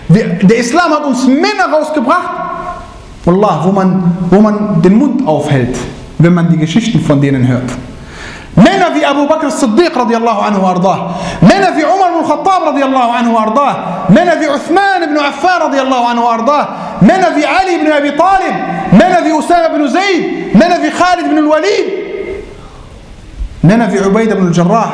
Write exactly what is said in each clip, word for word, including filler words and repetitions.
Wir, der Islam hat uns Männer rausgebracht, Wallah, wo man, wo man den Mund aufhält, wenn man die Geschichten von denen hört. Männer wie Abu Bakr as-Siddiq radiallahu anhu ardah, Männer wie Umar ibn Khattab radiallahu anhu ardah, Männer wie Uthman ibn Affan radiallahu anhu ardah, Männer wie Ali ibn Abi Talib, Männer wie Usama ibn Zayd, Männer wie Khalid ibn al-Walid, Männer wie Ubayd ibn al-Jarrah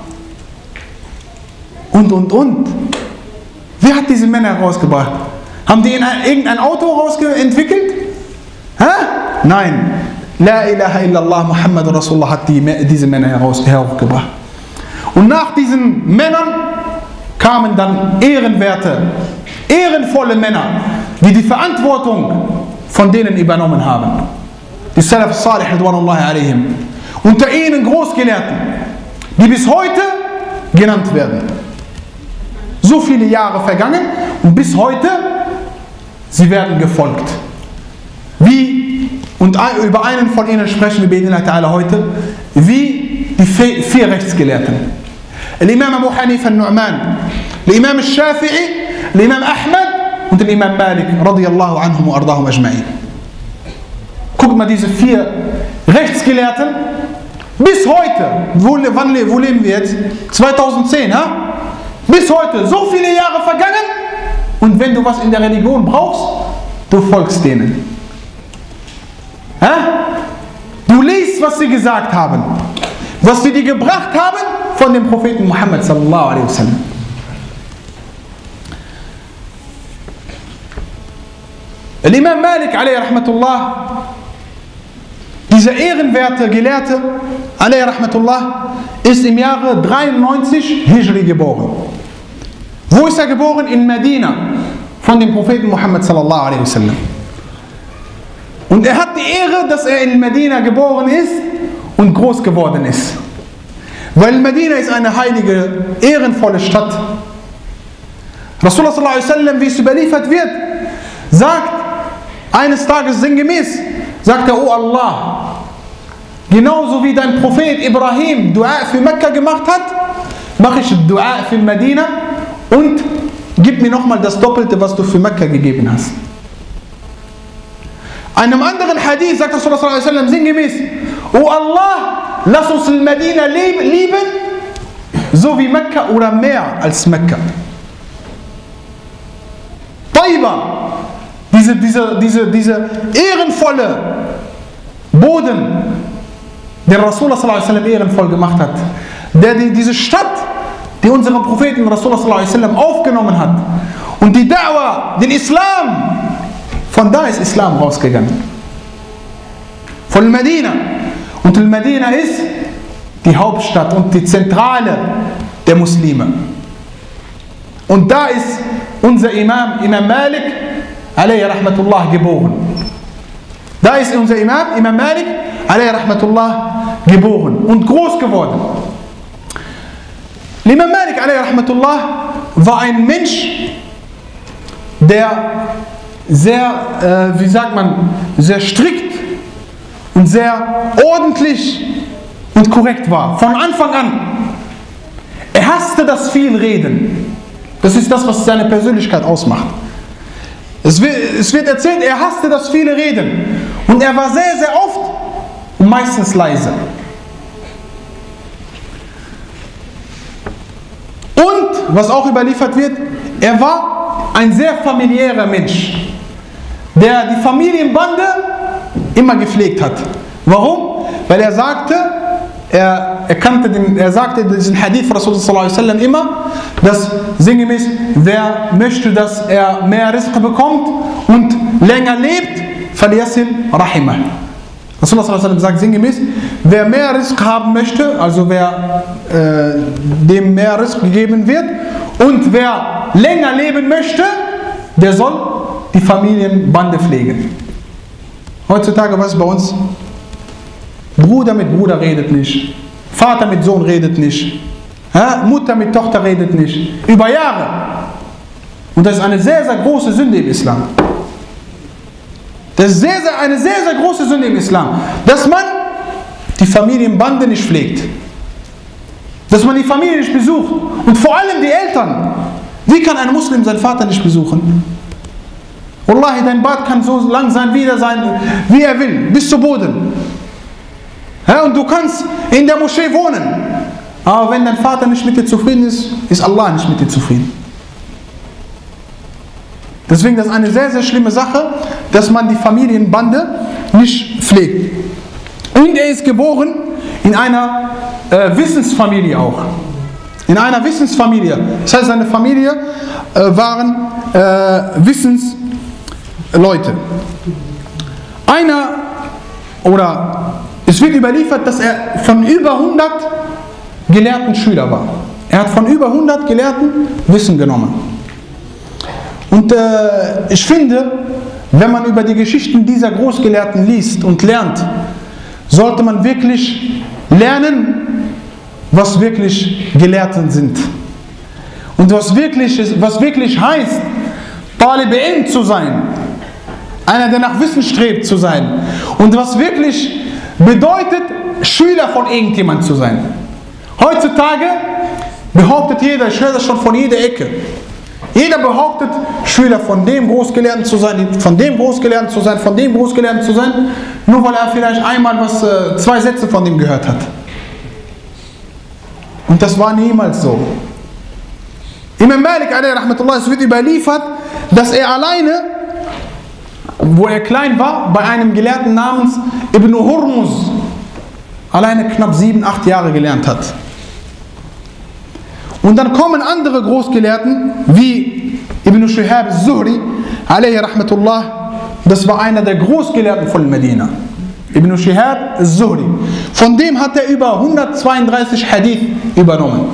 und, und, und. Wer hat diese Männer herausgebracht? Haben die in ein, irgendein Auto rausentwickelt? Hä? Nein. La ilaha illallah Muhammad Rasulullah hat die, diese Männer heraus, herausgebracht. Und nach diesen Männern kamen dann ehrenwerte, ehrenvolle Männer, die die Verantwortung von denen übernommen haben. Die Salaf Salih Ridwanullahi alaihim. Unter ihnen Großgelehrten, die bis heute genannt werden. So viele Jahre vergangen und bis heute, sie werden gefolgt. Wie, und über einen von ihnen sprechen wir bi'idhnillah ta'ala heute, wie die vier Rechtsgelehrten. Imam Abu Hanifa al-Nu'man, Imam al-Shafi'i, Imam Ahmad und Imam Malik radiyallahu anhum wa ardahum ajma'in. Guckt mal diese vier Rechtsgelehrten, bis heute, wo, wann, wo leben wir jetzt? zweitausendzehn, ha? Bis heute, so viele Jahre vergangen, und wenn du was in der Religion brauchst, du folgst denen. Ha? Du liest, was sie gesagt haben, was sie dir gebracht haben von dem Propheten Muhammad sallallahu alaihi wasallam. Imam Malik alaihi rahmatullah, dieser ehrenwerte Gelehrte alaihi rahmatullah, ist im Jahre dreiundneunzig Hijri geboren. Wo ist er geboren? In Medina, von dem Propheten Muhammad sallallahu alaihi wasallam. Und er hat die Ehre, dass er in Medina geboren ist und groß geworden ist. Weil Medina ist eine heilige, ehrenvolle Stadt. Rasulullah sallallahu alaihi wasallam, wie es überliefert wird, sagt eines Tages sinngemäß, sagt er, oh Allah, genauso wie dein Prophet Ibrahim Dua für Mekka gemacht hat, mache ich Dua für Medina und gib mir nochmal das Doppelte, was du für Mekka gegeben hast. Einem anderen Hadith sagt Rasulullah sallallahu alaihi wasallam sinngemäß, oh Allah, lass uns in Medina lieben, so wie Mekka oder mehr als Mekka. Taiba, diese, diese, diese, diese ehrenvolle Boden, der Rasulullah sallallahu alaihi wasallam ehrenvoll gemacht hat, der die, diese Stadt, die unseren Propheten Rasulullah sallallahu alaihi wasallam aufgenommen hat, und die Da'wah, den Islam, von da ist Islam rausgegangen. Von Medina. Und Medina ist die Hauptstadt und die Zentrale der Muslime. Und da ist unser Imam, Imam Malik, alayhi rahmatullah, geboren. Da ist unser Imam, Imam Malik, alayhi rahmatullah, geboren und groß geworden. Imam Malik, alayhi rahmatullah, war ein Mensch, der sehr, äh, wie sagt man, sehr strikt und sehr ordentlich und korrekt war. Von Anfang an. Er hasste das viel Reden. Das ist das, was seine Persönlichkeit ausmacht. Es wird, es wird erzählt, er hasste das viele Reden. Und er war sehr, sehr oft und meistens leise. Und, was auch überliefert wird, er war ein sehr familiärer Mensch, der die Familienbande immer gepflegt hat. Warum? Weil er sagte, er, er, kannte den, er sagte diesen Hadith Rasulullah sallallahu alaihi wasallam immer, dass sinngemäß, wer möchte, dass er mehr Rizq bekommt und länger lebt, falyasil rahimah. Rasulullah sallallahu alaihi wasallam sagt sinngemäß, wer mehr Rizq haben möchte, also wer äh, dem mehr Rizq gegeben wird, und wer länger leben möchte, der soll die Familienbande pflegen. Heutzutage, was ist bei uns? Bruder mit Bruder redet nicht. Vater mit Sohn redet nicht. Ja? Mutter mit Tochter redet nicht. Über Jahre. Und das ist eine sehr, sehr große Sünde im Islam. Das ist sehr, sehr, eine sehr, sehr große Sünde im Islam. Dass man die Familienbande nicht pflegt. Dass man die Familie nicht besucht. Und vor allem die Eltern. Wie kann ein Muslim seinen Vater nicht besuchen? Wallahi, dein Bart kann so lang sein, wie er, sein, wie er will, bis zu Boden. Ja, und du kannst in der Moschee wohnen. Aber wenn dein Vater nicht mit dir zufrieden ist, ist Allah nicht mit dir zufrieden. Deswegen ist das eine sehr, sehr schlimme Sache, dass man die Familienbande nicht pflegt. Und er ist geboren in einer äh, Wissensfamilie auch. In einer Wissensfamilie. Das heißt, seine Familie äh, waren äh, Wissensleute. Einer, oder es wird überliefert, dass er von über hundert gelehrten Schüler war. Er hat von über hundert Gelehrten Wissen genommen. Und äh, ich finde, wenn man über die Geschichten dieser Großgelehrten liest und lernt, sollte man wirklich lernen, was wirklich Gelehrten sind. Und was wirklich, was wirklich heißt, Talib Ilm zu sein. Einer, der nach Wissen strebt zu sein. Und was wirklich bedeutet, Schüler von irgendjemand zu sein. Heutzutage behauptet jeder, ich höre das schon von jeder Ecke, jeder behauptet, Schüler von dem Großgelehrten zu sein, von dem Großgelehrten zu sein, von dem Großgelehrten zu sein, nur weil er vielleicht einmal was, zwei Sätze von dem gehört hat. Und das war niemals so. Imam Malik, es wird überliefert, dass er alleine, wo er klein war, bei einem Gelehrten namens Ibn Hurmuz alleine knapp sieben, acht Jahre gelernt hat. Und dann kommen andere Großgelehrten, wie Ibn Shihab al-Zuhri, alayhi rahmatullah, das war einer der Großgelehrten von Medina. Ibn Shihab al-Zuhri. Von dem hat er über hundertzweiunddreißig Hadith übernommen.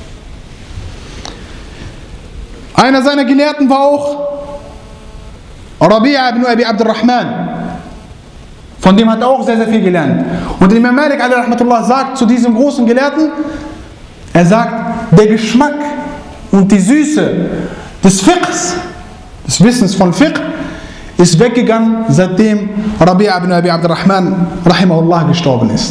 Einer seiner Gelehrten war auch Rabi'a ibn Abi Abdurrahman. Von dem hat er auch sehr, sehr viel gelernt. Und Imam Malik alayhi rahmatullah sagt zu diesem großen Gelehrten, er sagt, der Geschmack und die Süße des Fiqhs, des Wissens von Fiqh, ist weggegangen, seitdem Rabi'a ibn Abi Abdurrahman rahimahullah gestorben ist.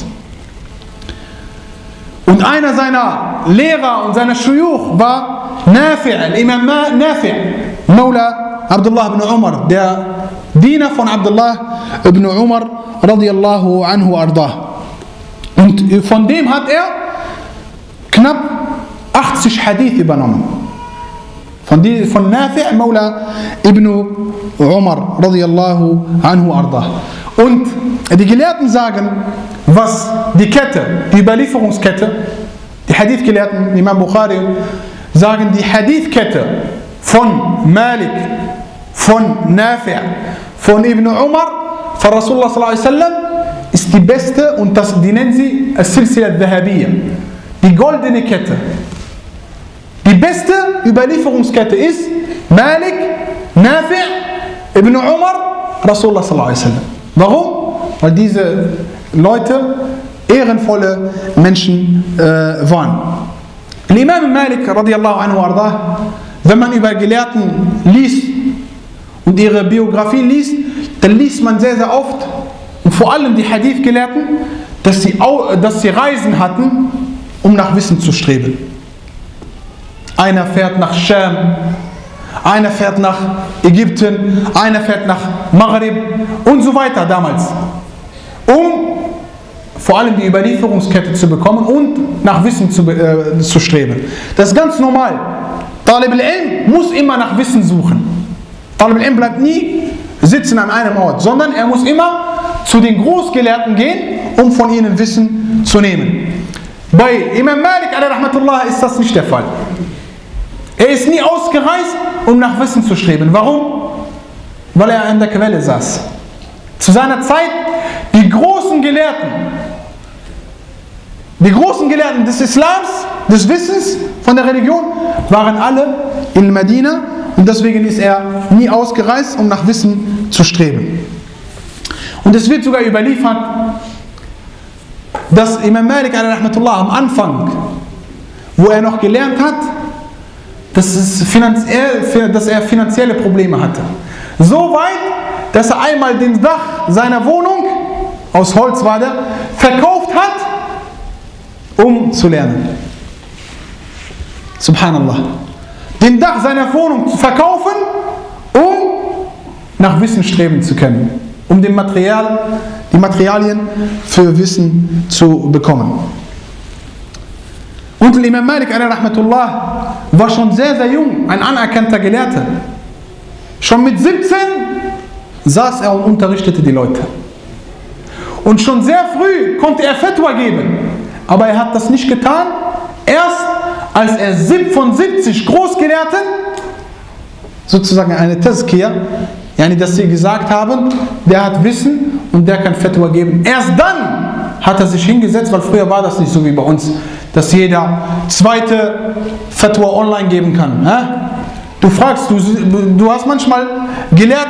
Und einer seiner Lehrer und seiner Shuyukh war Nafi', Imam Nafi', Maula Abdullah ibn Umar, der Diener von Abdullah ibn Umar radiyallahu anhu ardah. Und von dem hat er knapp achtzig Hadith übernommen. Von, die, von Nafi' Maula ibn Umar radiyallahu anhu ardah. Und die Gelehrten sagen, was die Kette, die Überlieferungskette, die Hadith-Gelehrten, Imam Bukhari, sagen, die Hadith-Kette von Malik, von Nafi', von Ibn Umar, von Rasulullah sallallahu alaihi wasallam, ist die beste, und das, die nennen sie As-Silsila al-Dhahabiyya, die goldene Kette. Die beste Überlieferungskette ist Malik, Nafi', Ibn Umar, Rasulullah sallallahu alaihi wasallam. Warum? Weil diese Leute ehrenvolle Menschen äh, waren. Imam Malik radiyallahu anhu ardah, wenn man über Gelehrten liest und ihre Biografie liest, dann liest man sehr, sehr oft, und vor allem die Hadith-Gelehrten, dass sie, dass sie Reisen hatten, um nach Wissen zu streben. Einer fährt nach Scham, einer fährt nach Ägypten, einer fährt nach Maghrib und so weiter damals, um vor allem die Überlieferungskette zu bekommen und nach Wissen zu, äh, zu streben. Das ist ganz normal. Talib al-Ilm muss immer nach Wissen suchen. Talib al-Ilm bleibt nie sitzen an einem Ort, sondern er muss immer zu den Großgelehrten gehen, um von ihnen Wissen zu nehmen. Bei Imam Malik alayhi rahmatullah ist das nicht der Fall. Er ist nie ausgereist, um nach Wissen zu streben. Warum? Weil er an der Quelle saß. Zu seiner Zeit, die großen Gelehrten, die großen Gelehrten des Islams, des Wissens, von der Religion, waren alle in Medina, und deswegen ist er nie ausgereist, um nach Wissen zu streben. Und es wird sogar überliefert, dass Imam Malik alayhi rahmatullah am Anfang, wo er noch gelernt hat, dass, es finanziell, dass er finanzielle Probleme hatte. So weit, dass er einmal den Dach seiner Wohnung, aus Holz war der, verkauft hat, um zu lernen. Subhanallah. den Dach seiner Wohnung zu verkaufen, um nach Wissen streben zu können, um den Material, die Materialien für Wissen zu bekommen. Und Imam Malik rahmatullah war schon sehr, sehr jung, ein anerkannter Gelehrter. Schon mit siebzehn saß er und unterrichtete die Leute. Und schon sehr früh konnte er Fatwa geben. Aber er hat das nicht getan, erst als er von siebzig Großgelehrten sozusagen eine Tazkiyah, yani dass sie gesagt haben, der hat Wissen und der kann Fatwa geben. Erst dann hat er sich hingesetzt, weil früher war das nicht so wie bei uns, dass jeder zweite Fatwa online geben kann. Du fragst, du, du hast manchmal gelehrt,